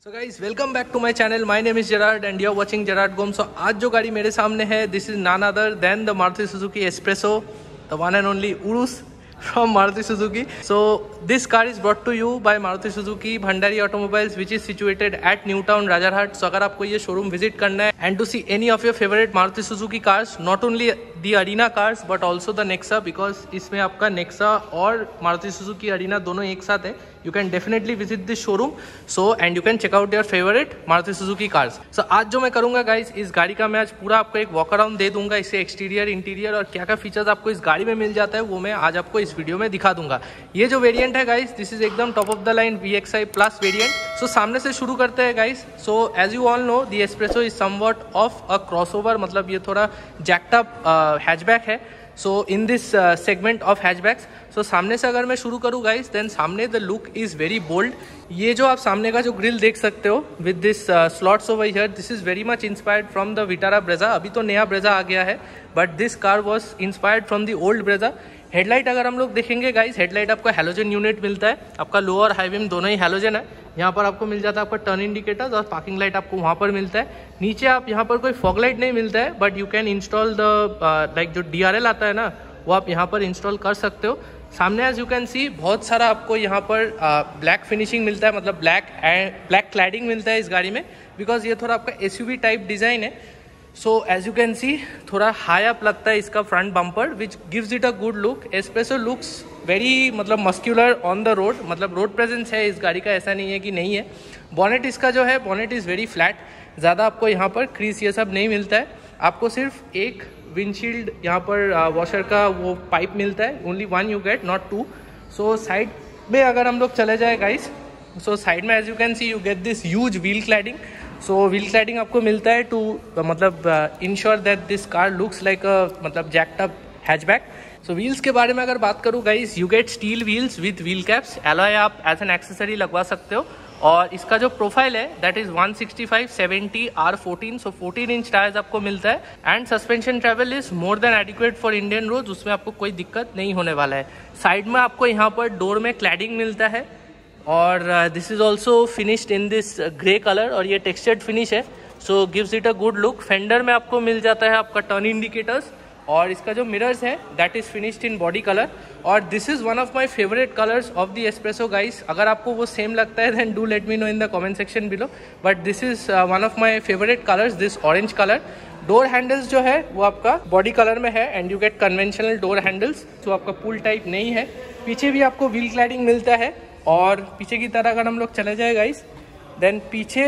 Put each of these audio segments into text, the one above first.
So guys welcome back to my channel. My name is Gerard and you are watching Gerard Gome. So आज जो गाड़ी मेरे सामने है this is none other than the Maruti Suzuki Spresso, the one and only Urus from Maruti Suzuki. So this car is brought to you by Maruti Suzuki Bhandari Automobiles which is situated at New Town Rajarhat. So अगर आपको ये showroom visit करना है and to see any of your favorite Maruti Suzuki cars, not only the Arena cars but also the Nexa, because इसमें आपका Nexa और Maruti Suzuki Arena दोनों एक साथ है. You can definitely visit this showroom. So and you can check out your favorite Maruti Suzuki cars. So आज जो मैं करूँगा गाइस, इस गाड़ी का मैं आज पूरा आपको एक वॉक अराउंड दे दूंगा, इससे एक्सटीरियर इंटीरियर और क्या क्या फीचर्स आपको इस गाड़ी में मिल जाता है वो मैं आज आपको इस वीडियो में दिखा दूंगा. ये जो वेरिएंट है गाइस, दिस इज एकदम top of the line VXI plus variant. So सामने से शुरू करते हैं guys. So as you all know the espresso is somewhat of a crossover, मतलब ये थोड़ा जैक्ड अप हैचबैक है. So in this segment of hatchbacks, so सामने से अगर मैं शुरू करूँ गाइस, देन सामने the look is very bold. ये जो आप सामने का जो ग्रिल देख सकते हो with this slots over here, this is very much inspired from the Vitara Brezza. अभी तो नया ब्रेजा आ गया है but this car was inspired from the old Brezza. Headlight अगर हम लोग देखेंगे गाइस, हेडलाइट आपको हैलोजन यूनिट मिलता है. आपका लो और हाई बीम दोनों ही हैलोजन है. यहाँ पर आपको मिल जाता है आपका टर्न इंडिकेटर्स और पार्किंग लाइट आपको वहाँ पर मिलता है. नीचे आप यहाँ पर कोई फॉग लाइट नहीं मिलता है but you can install the like जो DRL आता है ना, वो आप यहाँ पर इंस्टॉल कर सकते हो. सामने एज यू कैन सी बहुत सारा आपको यहाँ पर ब्लैक फिनिशिंग मिलता है, मतलब ब्लैक क्लैडिंग मिलता है इस गाड़ी में, बिकॉज ये थोड़ा आपका SUV टाइप डिज़ाइन है. So as you can see थोड़ा हाई अप लगता है इसका front bumper which gives it a good look. Spresso looks very मतलब मस्क्यूलर ऑन द रोड, मतलब रोड प्रेजेंस है इस गाड़ी का, ऐसा नहीं है कि नहीं है. बॉनेट इसका जो है, बॉनेट इज़ वेरी फ्लैट. ज़्यादा आपको यहाँ पर क्रीज ये सब नहीं मिलता है. आपको सिर्फ एक विंडशील्ड यहाँ पर वॉशर का वो पाइप मिलता है. Only one you get, not two. So side में अगर हम लोग चले जाए गाइस, सो साइड में as you can see you get this huge wheel cladding. So wheel cladding आपको मिलता है टू मतलब ensure that this car looks like a मतलब jacked up hatchback. So wheels के बारे में अगर बात करूँ guys, you get steel wheels with wheel caps. Alloy आप एज एन एक्सेसरी लगवा सकते हो. और इसका जो प्रोफाइल है दैट इज 165/70 R14. सो 14 इंच टायर्स आपको मिलता है. And suspension travel is more than adequate for Indian road, उसमें आपको कोई दिक्कत नहीं होने वाला है. साइड में आपको यहाँ पर डोर में क्लैडिंग मिलता है और this is also finished in this grey colour और ये टेक्सचर्ड फिनिश है. So gives it a good look. Fender में आपको मिल जाता है आपका टर्न इंडिकेटर्स और इसका जो मिरर्स है that is finished in body colour. और this is one of my favourite colours of the Spresso guys. अगर आपको वो सेम लगता है then do let me know in the comment section below. But this is one of my favourite colours, this orange colour. Door handles जो है वो आपका body colour में है and you get conventional door handles, जो आपका पुल type नहीं है. पीछे भी आपको व्हील क्लैडिंग मिलता है. और पीछे की तरह अगर हम लोग चले जाए गाइस, देन पीछे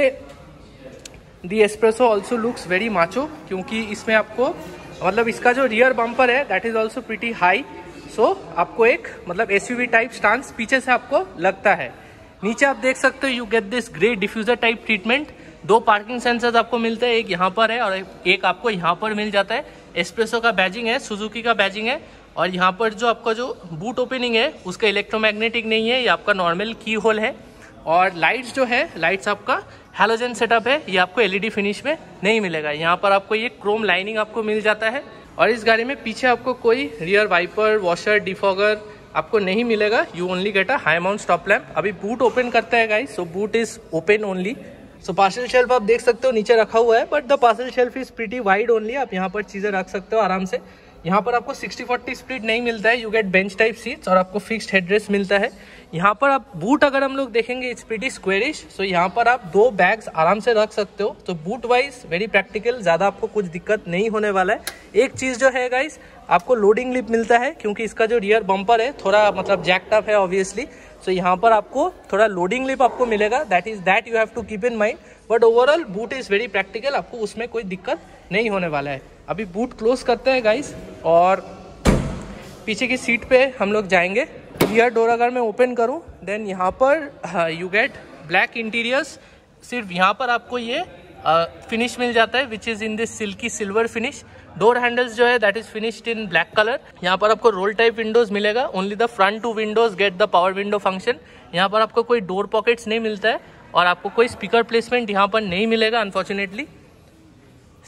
the Spresso also looks very macho, क्योंकि इसमें आपको मतलब इसका जो रियर बम्पर है that is also pretty high. So आपको एक मतलब SUV टाइप स्टांस पीछे से आपको लगता है. नीचे आप देख सकते हो you get this grey diffuser type treatment. 2 parking sensors आपको मिलते हैं, एक यहाँ पर है और एक आपको यहाँ पर मिल जाता है. एस्प्रेसो का बैजिंग है, सुजुकी का बैजिंग है. और यहाँ पर जो आपका जो बूट ओपनिंग है उसका इलेक्ट्रोमैग्नेटिक नहीं है, ये आपका नॉर्मल की होल है. और लाइट्स जो है, लाइट्स आपका हैलोजन सेटअप है, ये आपको LED फिनिश में नहीं मिलेगा. यहाँ पर आपको ये क्रोम लाइनिंग आपको मिल जाता है. और इस गाड़ी में पीछे आपको कोई रियर वाइपर, वॉशर, डिफॉगर आपको नहीं मिलेगा. You only get a high mount stop lamp. अभी बूट ओपन करता है guys, so boot is open only. So parcel shelf आप देख सकते हो नीचे रखा हुआ है but the parcel shelf is pretty wide only. आप यहाँ पर चीज़ें रख सकते हो आराम से. यहाँ पर आपको 60/40 स्प्लिट नहीं मिलता है, you get bench type seats और आपको फिक्स्ड हेडरेस्ट मिलता है. यहाँ पर आप बूट अगर हम लोग देखेंगे इट्स प्रीटी स्क्वेरिश. सो यहाँ पर आप 2 बैग्स आराम से रख सकते हो. तो बूट वाइज वेरी प्रैक्टिकल, ज़्यादा आपको कुछ दिक्कत नहीं होने वाला है. एक चीज़ जो है गाइस, आपको लोडिंग लिप मिलता है, क्योंकि इसका जो रियर बम्पर है थोड़ा मतलब जैक्ड अप है ऑब्वियसली. सो यहाँ पर आपको थोड़ा लोडिंग लिप आपको मिलेगा, that you have to keep in mind. But overall boot is very practical, आपको उसमें कोई दिक्कत नहीं होने वाला है. अभी बूट क्लोज करते हैं गाइस और पीछे की सीट पे हम लोग जाएंगे. रियर डोर अगर मैं ओपन करूं देन यहाँ पर यू गेट ब्लैक इंटीरियर्स. सिर्फ यहाँ पर आपको ये फिनिश मिल जाता है which is in this silky silver finish. Door handles जो है that is finished in black colour. यहाँ पर आपको रोल टाइप विंडोज मिलेगा. Only the front 2 windows get the power window function. यहाँ पर आपको कोई डोर पॉकेट्स नहीं मिलता है और आपको कोई स्पीकर प्लेसमेंट यहाँ पर नहीं मिलेगा अनफॉर्चुनेटली.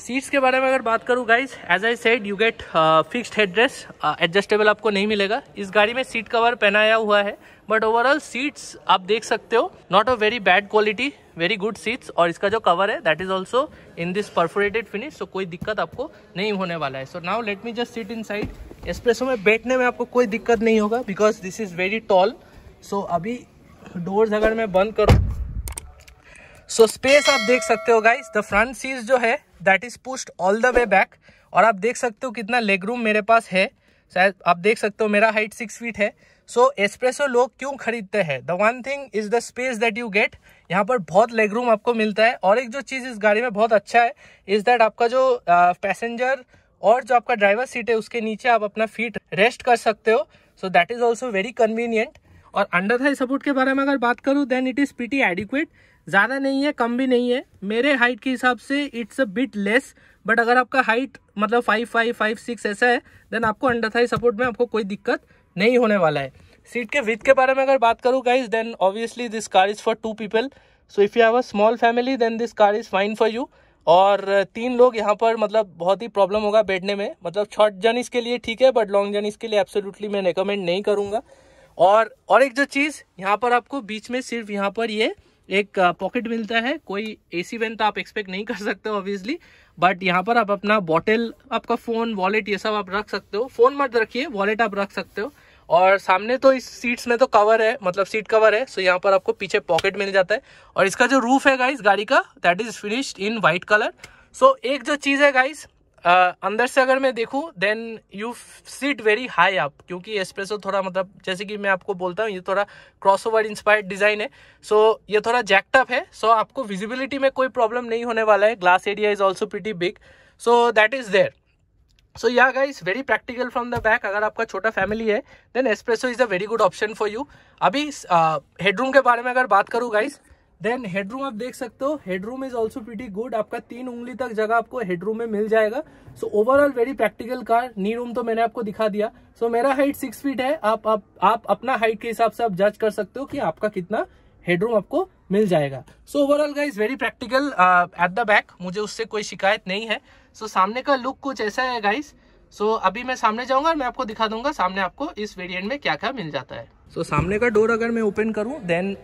सीट्स के बारे में अगर बात करूँ guys, as I said you get fixed headrest, adjustable आपको नहीं मिलेगा। इस गाड़ी में सीट कवर पहनाया हुआ है, बट ओवरऑल सीट्स आप देख सकते हो not a very bad quality, very good seats. और इसका जो कवर है that is also in this perforated finish, so कोई दिक्कत आपको नहीं होने वाला है। So now let me just sit inside. Spresso में बैठने में आपको कोई दिक्कत नहीं होगा because this is very tall. So अभी डोर्स अगर मैं बंद करूँ, सो स्पेस आप देख सकते हो गाइस। द फ्रंट सीट जो है that is pushed all the way back, और आप देख सकते हो कितना लेग रूम मेरे पास है। शायद आप देख सकते हो मेरा हाइट 6 फीट है। सो एस्प्रेसो लोग क्यों खरीदते हैं? The one thing is the space that you get. यहाँ पर बहुत लेग रूम आपको मिलता है, और एक जो चीज इस गाड़ी में बहुत अच्छा है इज दैट आपका जो पैसेंजर और जो आपका ड्राइवर सीट है उसके नीचे आप अपना फीट रेस्ट कर सकते हो। So that is also very convenient. और अंडर थाई सपोर्ट के बारे में अगर बात करूँ then it is pretty adequate. ज़्यादा नहीं है, कम भी नहीं है। मेरे हाइट के हिसाब से it's a bit less, but अगर आपका हाइट मतलब 5'5", 5'6" ऐसा है देन आपको अंडर थाई सपोर्ट में आपको कोई दिक्कत नहीं होने वाला है। सीट के विड्थ के बारे में अगर बात करूँ guys then obviously this car is for 2 people. So if you have a small family then this car is fine for you. और 3 लोग यहाँ पर मतलब बहुत ही प्रॉब्लम होगा बैठने में। मतलब शॉर्ट जर्नीज के लिए ठीक है, बट लॉन्ग जर्नीज के लिए एब्सोल्युटली मैं रिकमेंड नहीं करूँगा। और एक जो चीज़ यहाँ पर आपको बीच में सिर्फ यहाँ पर ये एक पॉकेट मिलता है। कोई एसी वैन तो आप एक्सपेक्ट नहीं कर सकते हो ऑब्वियसली, बट यहाँ पर आप अपना बॉटल, आपका फोन, वॉलेट ये सब आप रख सकते हो। फोन मत रखिए, वॉलेट आप रख सकते हो। और सामने तो इस सीट्स में तो कवर है, मतलब सीट कवर है, सो यहाँ पर आपको पीछे पॉकेट मिल जाता है। और इसका जो रूफ है गाइस गाड़ी का that is finished in white colour. So एक जो चीज़ है गाइस अंदर से अगर मैं देखूं then you sit very high up, क्योंकि एस्प्रेसो थोड़ा मतलब जैसे कि मैं आपको बोलता हूँ ये थोड़ा क्रॉसओवर इंस्पायर्ड डिजाइन है। सो ये थोड़ा जैक्ड अप है। सो आपको विजिबिलिटी में कोई प्रॉब्लम नहीं होने वाला है। Glass area is also pretty big, so that is there. So yeah guys very practical from the back. अगर आपका छोटा फैमिली है then Spresso is a very good option for you. अभी हेडरूम के बारे में अगर बात करूँ गाइस देन हेडरूम आप देख सकते हो, headroom is also pretty good. आपका 3 उंगली तक जगह आपको हेडरूम में मिल जाएगा। So overall very practical car. Knee room तो मैंने आपको दिखा दिया। सो मेरा हाइट 6 फीट है। आप अपना हाइट के हिसाब से आप जज कर सकते हो कि आपका कितना हेडरूम आपको मिल जाएगा। So overall guys very practical at the back, मुझे उससे कोई शिकायत नहीं है। सो सामने का लुक कुछ ऐसा है गाइज। सो अभी मैं सामने जाऊंगा और मैं आपको दिखा दूंगा सामने आपको इस वेरिएंट में क्या क्या मिल जाता है। सो सामने का डोर अगर मैं ओपन करूं then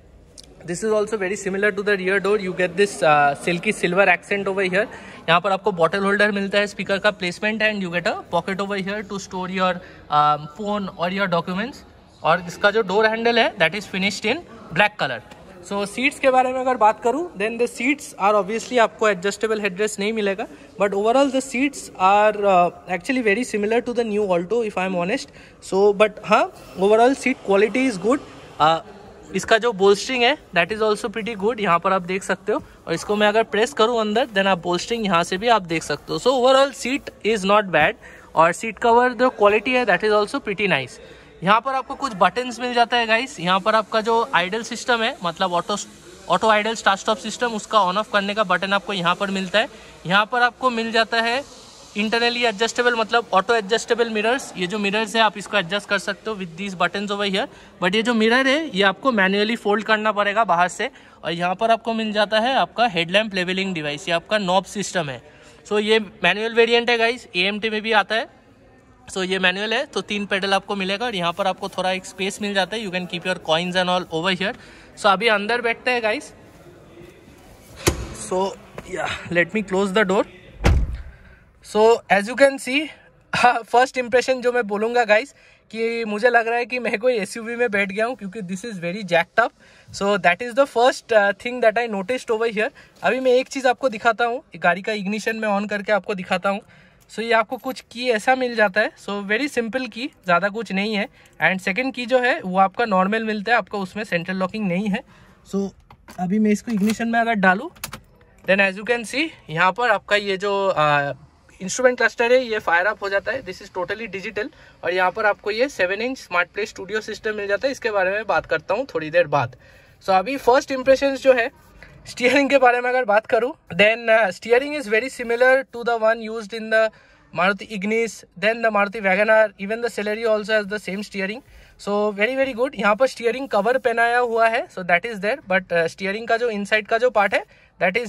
this is also very similar to the rear door. You get this silky silver accent over here. यहाँ पर आपको बॉटल होल्डर मिलता है, स्पीकर का placement and you get a pocket over here to store your phone और your documents. और इसका जो डोर हैंडल है that is finished in black colour. So seats के बारे में अगर बात करूँ then the seats are obviously आपको एडजस्टेबल हेडरेस्ट नहीं मिलेगा, but overall the seats are actually very similar to the new Alto if I am honest. So but हाँ overall seat quality is good. इसका जो बोल्स्ट्रिंग है that is also pretty good, यहाँ पर आप देख सकते हो। और इसको मैं अगर प्रेस करूँ अंदर देन आप बोल्स्ट्रिंग यहाँ से भी आप देख सकते हो। So overall seat is not bad. और सीट कवर जो क्वालिटी है that is also pretty nice. यहाँ पर आपको कुछ बटन्स मिल जाता है गाइस। यहाँ पर आपका जो आइडल सिस्टम है, मतलब auto idle start stop system, उसका ऑन ऑफ करने का बटन आपको यहाँ पर मिलता है। यहाँ पर आपको मिल जाता है इंटरनली एडजस्टेबल, मतलब ऑटो एडजस्टेबल मिरर्स। ये जो मिरर्स है आप इसको एडजस्ट कर सकते हो with these buttons over here. But ये जो मिरर है ये आपको मैन्युअली फोल्ड करना पड़ेगा बाहर से। और यहाँ पर आपको मिल जाता है आपका हेडलैम्प लेवलिंग डिवाइस, ये आपका नॉब सिस्टम है। सो ये मैनुअल वेरिएंट है गाइस, AMT में भी आता है। सो ये मैनुअल है तो 3 पेडल आपको मिलेगा। और यहाँ पर आपको थोड़ा एक स्पेस मिल जाता है, you can keep your coins and all over here. So अभी अंदर बैठते हैं guys. So yeah let me close the door. So as you can see first impression जो मैं बोलूँगा गाइस कि मुझे लग रहा है कि मैं कोई SUV में बैठ गया हूँ, क्योंकि this is very jacked up. So that is the first thing that I noticed over here. अभी मैं एक चीज़ आपको दिखाता हूँ, गाड़ी का इग्निशन में ऑन करके आपको दिखाता हूँ। सो ये आपको कुछ की ऐसा मिल जाता है। सो वेरी सिंपल की, ज़्यादा कुछ नहीं है। एंड सेकेंड की जो है वो आपका नॉर्मल मिलता है, आपका उसमें सेंट्रल लॉकिंग नहीं है। सो अभी मैं इसको इग्निशन में अगर डालूँ then as you can see यहाँ पर आपका ये जो इंस्ट्रूमेंट क्लस्टर है ये फायर अप हो जाता है। This is totally digital. और यहाँ पर आपको ये 7 inch smart play studio system मिल जाता है। इसके बारे में बात करता हूँ थोड़ी देर बाद। सो अभी फर्स्ट इंप्रेशंस जो है स्टीयरिंग के बारे में अगर बात करूँ then steering is very similar to the one used in the Maruti Ignis, then the Maruti WagonR, even the Celerio also has the same steering. So very good. यहाँ पर स्टीयरिंग कवर पहनाया हुआ है, so that is there, but steering का जो inside का जो part है that is in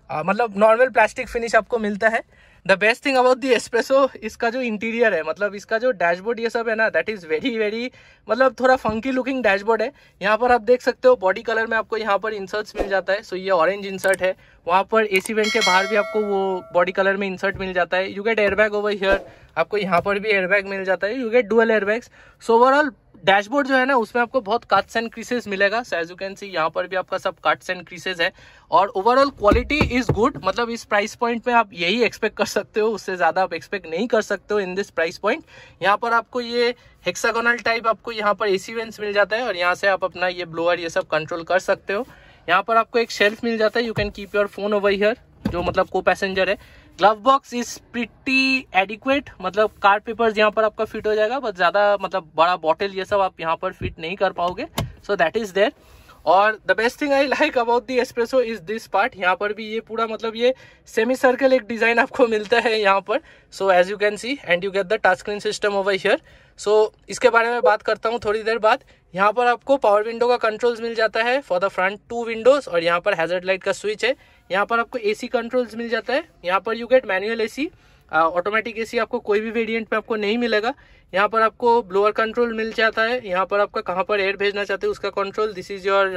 मतलब नॉर्मल प्लास्टिक फिनिश आपको मिलता है। The best thing about the S-Presso, इसका जो इंटीरियर है, मतलब इसका जो डैशबोर्ड ये सब है ना, दैट इज वेरी वेरी मतलब थोड़ा फंकी लुकिंग डैशबोर्ड है। यहाँ पर आप देख सकते हो बॉडी कलर में आपको यहाँ पर इंसर्ट्स मिल जाता है। सो ये ऑरेंज इंसर्ट है, वहाँ पर एसी वेंट के बाहर भी आपको वो बॉडी कलर में इंसर्ट मिल जाता है। You get airbag over here, आपको यहाँ पर भी एयरबैग मिल जाता है। You get dual airbags. So overall dashboard जो है ना, उसमें आपको बहुत कट्स एंड क्रीसेस मिलेगा। So as you can see यहाँ पर भी आपका सब कट्स एंड क्रीसेस है। और ओवरऑल क्वालिटी इज गुड, मतलब इस प्राइस पॉइंट में आप यही एक्सपेक्ट कर सकते हो, उससे ज्यादा आप एक्सपेक्ट नहीं कर सकते हो इन दिस प्राइस पॉइंट। यहाँ पर आपको ये हेक्सागोनल टाइप आपको यहाँ पर एसी वेंट्स मिल जाता है और यहाँ से आप अपना ये ब्लोअर ये सब कंट्रोल कर सकते हो। यहाँ पर आपको एक शेल्फ मिल जाता है, you can keep your phone over here, जो मतलब को पैसेंजर है। Glove box is pretty adequate, मतलब कार्ड पेपर्स यहाँ पर आपका फिट हो जाएगा, बट ज्यादा मतलब बड़ा बॉटल ये सब आप यहाँ पर फिट नहीं कर पाओगे। So that is there. और the best thing I like about the espresso is this part, यहाँ पर भी ये पूरा मतलब ये सेमी सर्कल एक डिजाइन आपको मिलता है यहाँ पर। So as you can see and you get the touch screen system over here. So इसके बारे में बात करता हूँ थोड़ी देर बाद। यहाँ पर आपको पावर विंडो का कंट्रोल्स मिल जाता है फॉर द फ्रंट 2 विंडोज, और यहाँ पर हैजर्ड लाइट का स्विच है। यहाँ पर आपको एसी कंट्रोल्स मिल जाता है। यहाँ पर you get manual AC, automatic AC आपको कोई भी वेरिएंट में आपको नहीं मिलेगा। यहाँ पर आपको ब्लोअर कंट्रोल मिल जाता है। यहाँ पर आपका कहाँ पर एयर भेजना चाहते हो उसका कंट्रोल, दिस इज योर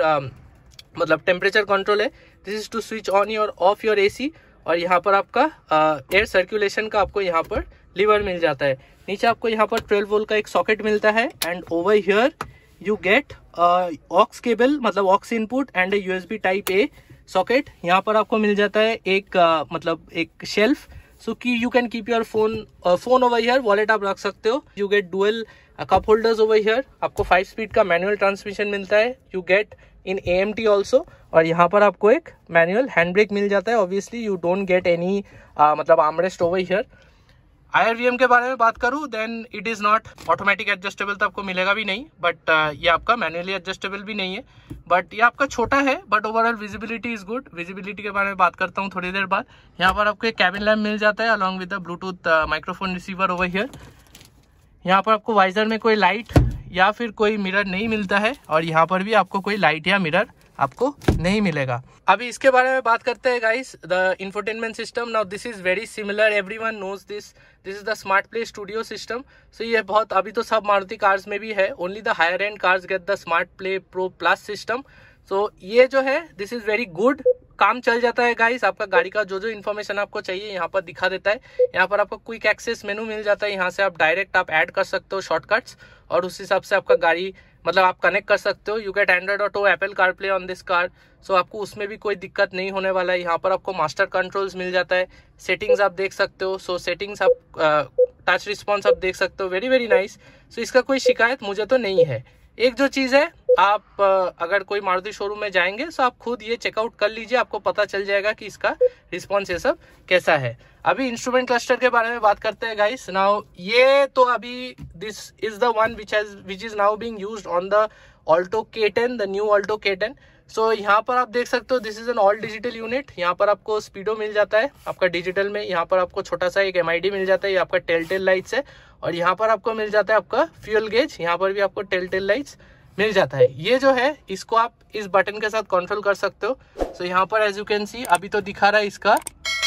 मतलब टेम्परेचर कंट्रोल है, this is to switch on your off your AC. और यहाँ पर आपका एयर सर्कुलेशन का आपको यहाँ पर लीवर मिल जाता है। नीचे आपको यहाँ पर 12 वोल्ट का एक सॉकेट मिलता है and over here you get aux cable, मतलब aux input and USB type A socket. यहाँ पर आपको मिल जाता है एक मतलब एक शेल्फ, सो कि you can keep your phone over here, wallet आप रख सकते हो। You get dual cup holders over here, आपको 5 स्पीड का मैनुअल ट्रांसमिशन मिलता है। You get in AMT also, और यहाँ पर आपको एक मैनुअल हैंड ब्रेक मिल जाता है। Obviously you don't get any मतलब आर्मरेस्ट ओवर हियर। IRVM के बारे में बात करूँ then it is not automatic adjustable, तो आपको मिलेगा भी नहीं, बट ये आपका मैनुअली एडजस्टेबल भी नहीं है, बट ये आपका छोटा है, but overall visibility is good. Visibility के बारे में बात करता हूँ थोड़ी देर बाद। यहाँ पर आपको एक कैबिन लैम्प मिल जाता है along with the Bluetooth microphone receiver over here. यहाँ पर आपको वाइजर में कोई लाइट या फिर कोई मिरर नहीं मिलता है, और यहाँ पर भी आपको कोई लाइट या मिरर आपको नहीं मिलेगा। अभी इसके बारे में बात करते हैं guys, the infotainment system. Now this is very similar, everyone knows this is the smart play studio system. So ये बहुत अभी तो सब मारुति कार्स में भी है, only the higher end cars get the smart play pro plus system. So ये जो है दिस इज वेरी गुड, काम चल जाता है गाइस। आपका गाड़ी का जो जो इन्फॉर्मेशन आपको चाहिए यहाँ पर दिखा देता है। यहाँ पर आपको क्विक एक्सेस मेनू मिल जाता है, यहाँ से आप डायरेक्ट आप ऐड कर सकते हो शॉर्टकट्स, और उस हिसाब से आपका गाड़ी मतलब आप कनेक्ट कर सकते हो। You get Android Auto, Apple CarPlay on this car, so आपको उसमें भी कोई दिक्कत नहीं होने वाला है। यहाँ पर आपको मास्टर कंट्रोल्स मिल जाता है, सेटिंग्स आप देख सकते हो। सो सेटिंग्स आप टच रिस्पॉन्स आप देख सकते हो, वेरी वेरी नाइस। सो इसका कोई शिकायत मुझे तो नहीं है। एक जो चीज़ है, आप अगर कोई मारुति शोरूम में जाएंगे तो आप खुद ये चेकआउट कर लीजिए, आपको पता चल जाएगा कि इसका रिस्पॉन्स ये सब कैसा है। अभी इंस्ट्रूमेंट क्लस्टर के बारे में बात करते हैं गाइस। नाउ ये तो अभी this is the one which is now being used on the Alto K10, the new Alto K10। So यहाँ पर आप देख सकते हो this is an all digital unit. यहाँ पर आपको स्पीडो मिल जाता है आपका डिजिटल में। यहाँ पर आपको छोटा सा एक MID मिल जाता है, ये आपका टेल लाइट्स है। और यहाँ पर आपको मिल जाता है आपका फ्यूल गेज, यहाँ पर भी आपको टेल लाइट्स मिल जाता है। ये जो है इसको आप इस बटन के साथ कंट्रोल कर सकते हो। सो यहाँ पर एज यू कैन सी अभी तो दिखा रहा है, इसका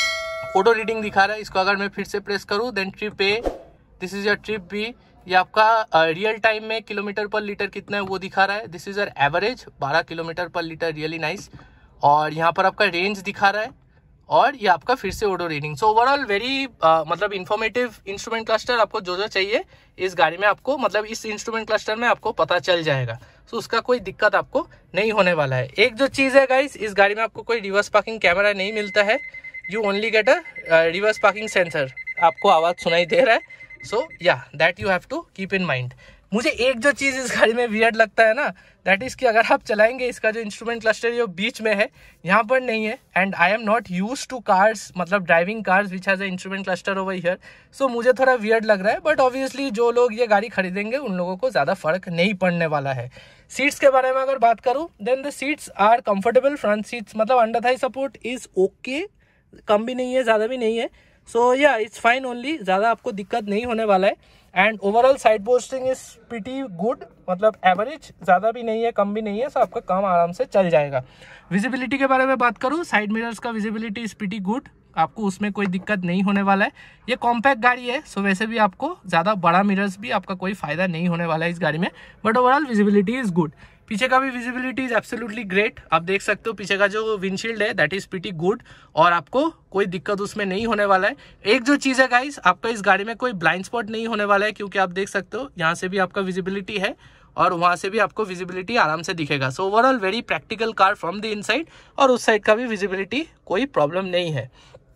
ऑटो रीडिंग दिखा रहा है। इसको अगर मैं फिर से प्रेस करूँ then trip A, this is your trip B, ये आपका रियल टाइम में किलोमीटर पर लीटर कितना है वो दिखा रहा है। This is your average 12 kilometre per litre, really nice. और यहाँ पर आपका रेंज दिखा रहा है, और ये आपका फिर से auto reading. So overall very मतलब इंफॉर्मेटिव इंस्ट्रूमेंट क्लस्टर। आपको जो जो चाहिए इस गाड़ी में आपको मतलब इस इंस्ट्रूमेंट क्लस्टर में आपको पता चल जाएगा। सो उसका कोई दिक्कत आपको नहीं होने वाला है। एक जो चीज़ है गाइस, इस गाड़ी में आपको कोई रिवर्स पार्किंग कैमरा नहीं मिलता है। You only get a reverse parking sensor. आपको आवाज़ सुनाई दे रहा है, so yeah that you have to keep in mind. मुझे एक जो चीज़ इस गाड़ी में वियर्ड लगता है ना, दैट इज़ कि अगर आप चलाएंगे इसका जो इंस्ट्रूमेंट क्लस्टर ये बीच में है, यहाँ पर नहीं है। And I am not use to cars, मतलब driving cars which has a instrument cluster over here. So मुझे थोड़ा वियर्ड लग रहा है, बट ऑब्वियसली जो लोग ये गाड़ी खरीदेंगे उन लोगों को ज़्यादा फर्क नहीं पड़ने वाला है। सीट्स के बारे में अगर बात करूँ then the seats are comfortable. Front seats मतलब under thigh support is okay, कम भी नहीं है ज़्यादा भी नहीं है। सो या इट्स फाइन ओनली, ज़्यादा आपको दिक्कत नहीं होने वाला है। And overall side posting is pretty good, मतलब एवरेज, ज़्यादा भी नहीं है कम भी नहीं है, सो आपका काम आराम से चल जाएगा। विजिबिलिटी के बारे में बात करूँ, साइड मिरर्स का विजिबिलिटी इज प्रीटी गुड, आपको उसमें कोई दिक्कत नहीं होने वाला है। ये कॉम्पैक्ट गाड़ी है, सो वैसे भी आपको ज़्यादा बड़ा मिरर्स भी आपका कोई फायदा नहीं होने वाला है इस गाड़ी में, but overall visibility is good. पीछे का भी विजिबिलिटी इज एब्सोल्युटली ग्रेट, आप देख सकते हो पीछे का जो विंडशील्ड है दैट इज प्रीटी गुड और आपको कोई दिक्कत उसमें नहीं होने वाला है। एक जो चीज़ है गाइस, आपका इस गाड़ी में कोई ब्लाइंड स्पॉट नहीं होने वाला है, क्योंकि आप देख सकते हो यहाँ से भी आपका विजिबिलिटी है और वहाँ से भी आपको विजिबिलिटी आराम से दिखेगा। So overall very practical car from the inside, और उस साइड का भी विजिबिलिटी कोई प्रॉब्लम नहीं है।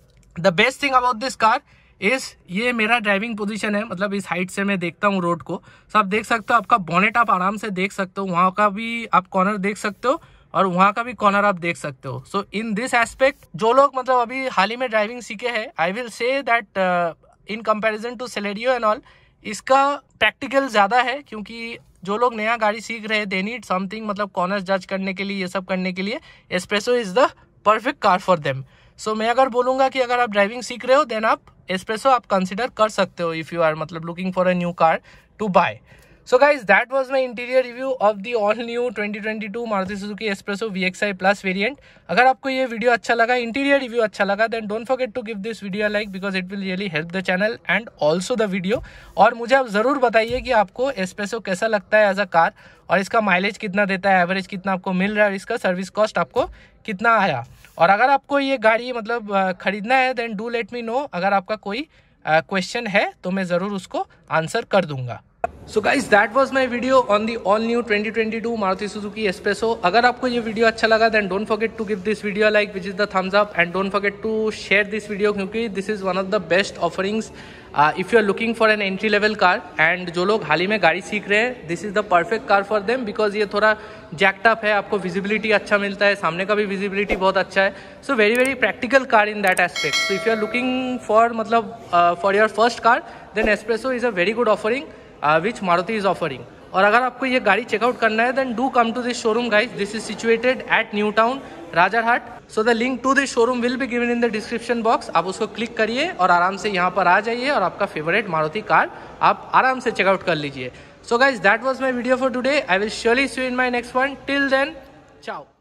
The best thing about this car is, ये मेरा ड्राइविंग पोजीशन है, मतलब इस हाइट से मैं देखता हूँ रोड को, सो आप देख सकते हो आपका बॉनेट आप आराम से देख सकते हो, वहाँ का भी आप कॉर्नर देख सकते हो और वहाँ का भी कॉर्नर आप देख सकते हो। सो इन दिस एस्पेक्ट जो लोग मतलब अभी हाल ही में ड्राइविंग सीखे हैं, I will say that in comparison to Celerio and all, इसका प्रैक्टिकल ज़्यादा है, क्योंकि जो लोग नया गाड़ी सीख रहे हैं दे नीड समथिंग, मतलब कॉर्नर्स जज करने के लिए, ये सब करने के लिए S-Presso is the perfect car for them. So मैं अगर बोलूँगा कि अगर आप ड्राइविंग सीख रहे हो देन आप एस्प्रेसो आप कंसिडर कर सकते हो इफ़ यू आर मतलब looking for a new car to buy. So guys, that was my interior review of the all new 2022 Maruti Suzuki Espresso VXI Plus variant. अगर आपको ये वीडियो अच्छा लगा, इंटीरियर रिव्यू अच्छा लगा, then don't forget to give this video a like because it will really help the channel and also the video. और मुझे आप ज़रूर बताइए कि आपको एस्प्रेसो कैसा लगता है एज अ कार, और इसका माइलेज कितना देता है, एवरेज कितना आपको मिल रहा है और इसका सर्विस कॉस्ट आपको कितना आया। और अगर आपको ये गाड़ी मतलब खरीदना है then do let me know, अगर आपका कोई क्वेश्चन है तो मैं ज़रूर उसको आंसर कर दूंगा। So guys, that was my video on the all new 2022 Maruti Suzuki Espresso. अगर आपको ये वीडियो अच्छा लगा then don't forget to give this video a like, which is the thumbs up, and don't forget to share this video क्योंकि this is one of the best offerings if you are looking for an entry level car, and जो लोग हाल ही में गाड़ी सीख रहे हैं this is the perfect car for them because ये थोड़ा जैक्ड अप है, आपको विजिबिलिटी अच्छा मिलता है, सामने का भी विजिबिलिटी बहुत अच्छा है। So very very practical car in that aspect. So if you are looking for मतलब for your first car then S-Presso is a very good offering which Maruti is offering. और अगर आपको ये गाड़ी चेकआउट करना है then do come to this showroom guys. This is situated at New Town, Rajarhat. So the link to this showroom will be given in the description box. आप उसको click करिए और आराम से यहाँ पर आ जाइए और आपका फेवरेट मारुति कार आप आराम से चेकआउट कर लीजिए। So guys, that was my video for today. I will surely see you in my next one. Till then, ciao.